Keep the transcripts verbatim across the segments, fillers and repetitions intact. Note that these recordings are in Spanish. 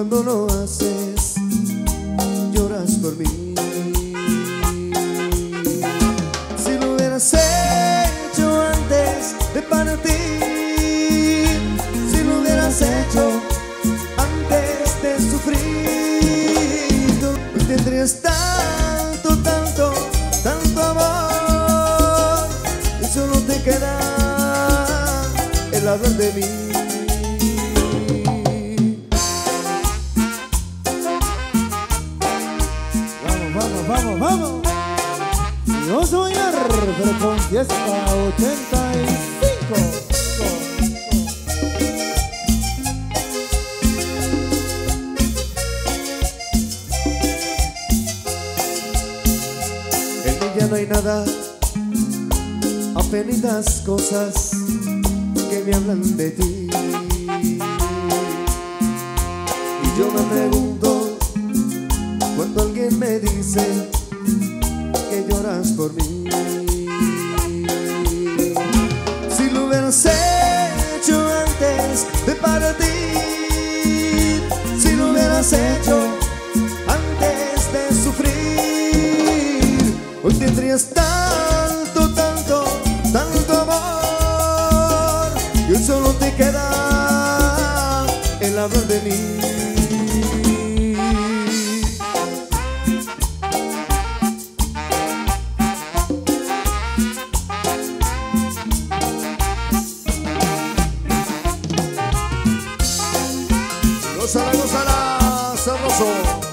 cuando lo haces, lloras por mí. Si lo hubieras hecho antes de partir, si lo hubieras hecho antes de sufrir, hoy tendrías tanto, tanto, tanto amor, y solo te queda el hablar de mí. Vamos, vamos, vamos. Y vamos a bailar, pero con Fiesta ochenta y cinco. En mí ya no hay nada, apenitas cosas que me hablan de ti. Y yo me pregunto, cuando alguien me dice que lloras por mí, si lo hubieras hecho antes de partir, si lo hubieras hecho antes de sufrir, hoy tendrías tanto, tanto, tanto amor, y hoy solo te queda el hablar de mí. Gózala, gózala, sabroso.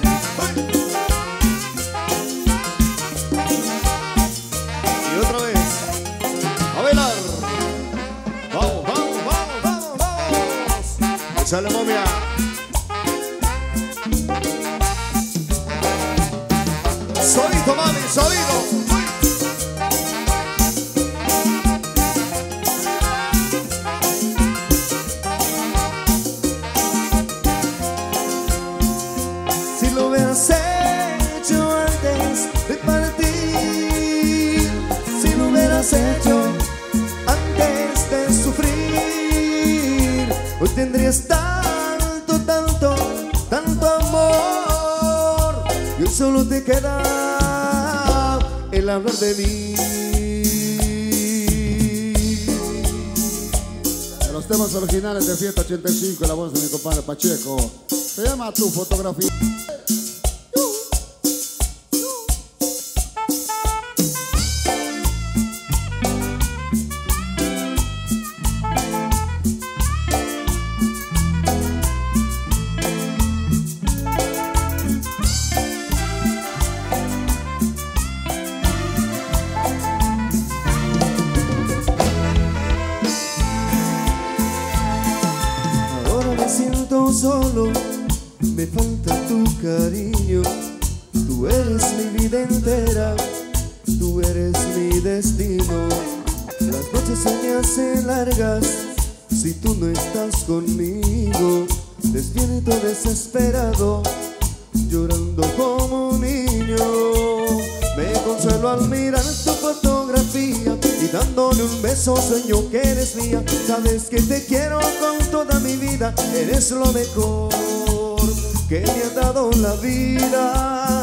Y otra vez, a bailar. Vamos, vamos, vamos, vamos, vamos. Échale, momia. Solito, mami, solito. Si lo hubieras hecho antes de partir, si lo hubieras hecho antes de sufrir, hoy tendrías tanto, tanto, tanto amor, y hoy solo te queda el hablar de mí. De los temas originales de Fiesta ochenta y cinco, la voz de mi compadre Pacheco. Se llama Tu Fotografía. Ahora me siento solo, me falta tu cariño. Tú eres mi vida entera, tú eres mi destino. Las noches se me hacen largas si tú no estás conmigo. Despierto desesperado, llorando como un niño. Me consuelo al mirar tu fotografía y dándole un beso sueño que eres mía. Sabes que te quiero con toda mi vida, eres lo mejor que me ha dado la vida.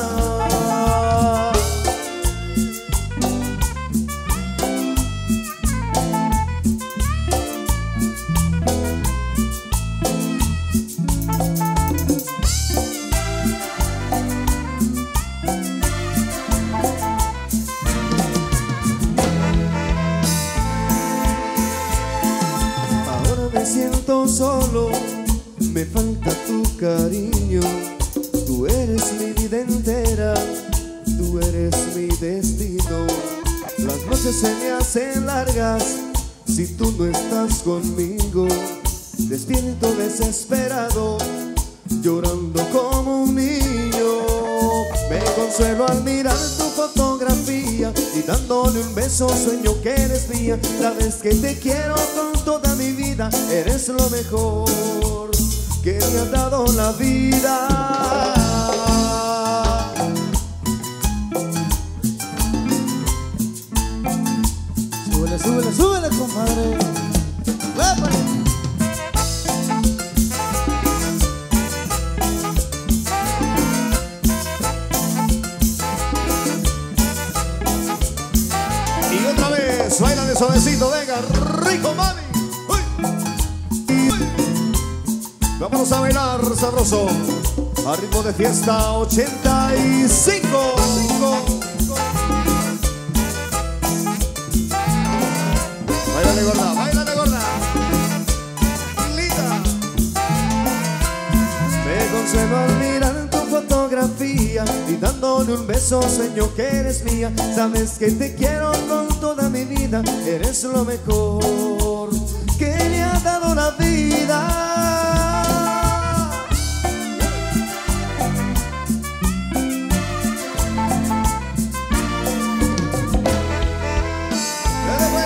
Me siento solo, me falta tu cariño. Tú eres mi vida entera, tú eres mi destino. Las noches se me hacen largas si tú no estás conmigo. Despierto desesperado, llorando como un niño. Me consuelo al mirar tu fotografía y dándole un beso sueño que eres mía. Sabes que te quiero con toda mi vida, eres lo mejor que me ha dado la vida. Súbele, súbele, súbele, compadre. ¡Vámonos! suavecito, venga, rico, mami. Uy. Uy. Vámonos a bailar sabroso, a ritmo de fiesta ochenta y cinco. Báilale gorda, báilale gorda. Linda. Me consuelo al mirar tu fotografía y dándole un beso sueño que eres mía. Sabes que te quiero con toda mi vida, eres lo mejor que me ha dado la vida.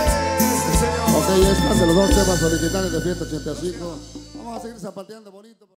Ok, es más de los dos temas originales de Fiesta ochenta y cinco. Vamos a seguir zapateando bonito.